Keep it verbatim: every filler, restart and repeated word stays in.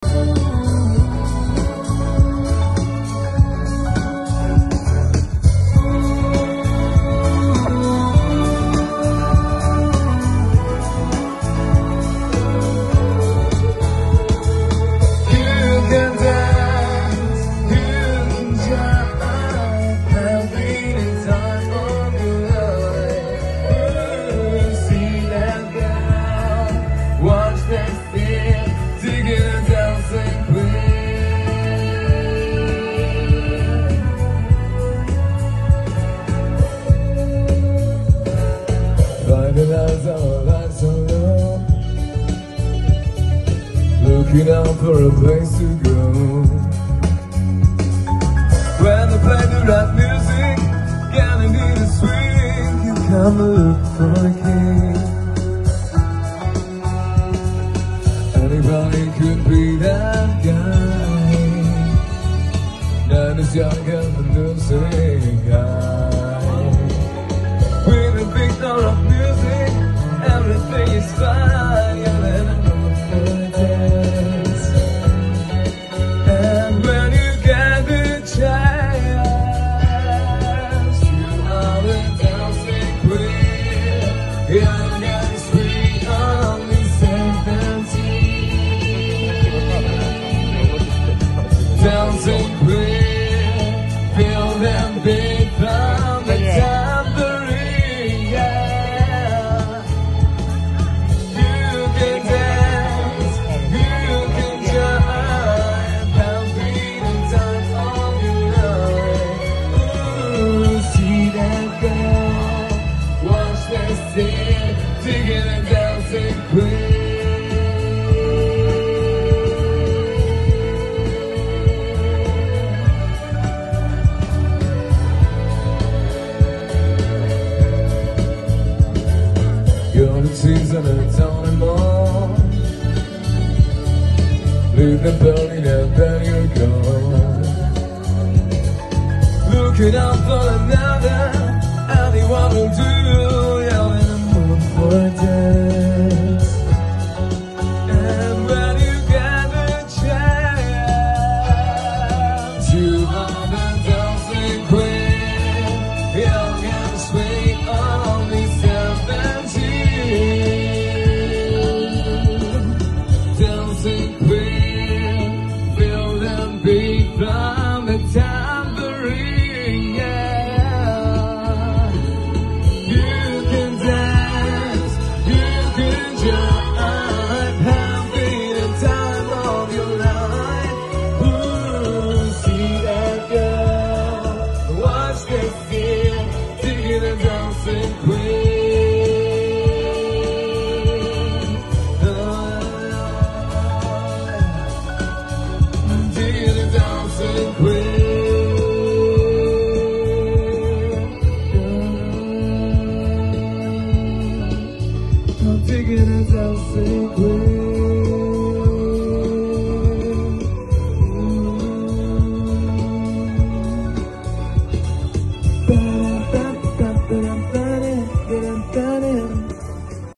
Looking out for a place to go. When they play the right music, gonna need a swing. You come look for a king. Anybody could be that guy, not as young as the losing guy. With a big door of music, everything is fine. Dancing queen, feel them beat from the tambourine, yeah. You can dance, you can join, pounding and time on your life. Ooh, see that girl, watch that scene, digging and dancing queen. Season and town and more. Leave them burning and then you go. Looking out for another, anyone will do. Yelling the moon for a dance. And when you get the chance, you are the dancing queen. Young and sweet, only seventeen. Dancing queen, feel them beat from the tambourine, yeah. You can dance, you can join, having the time of your life.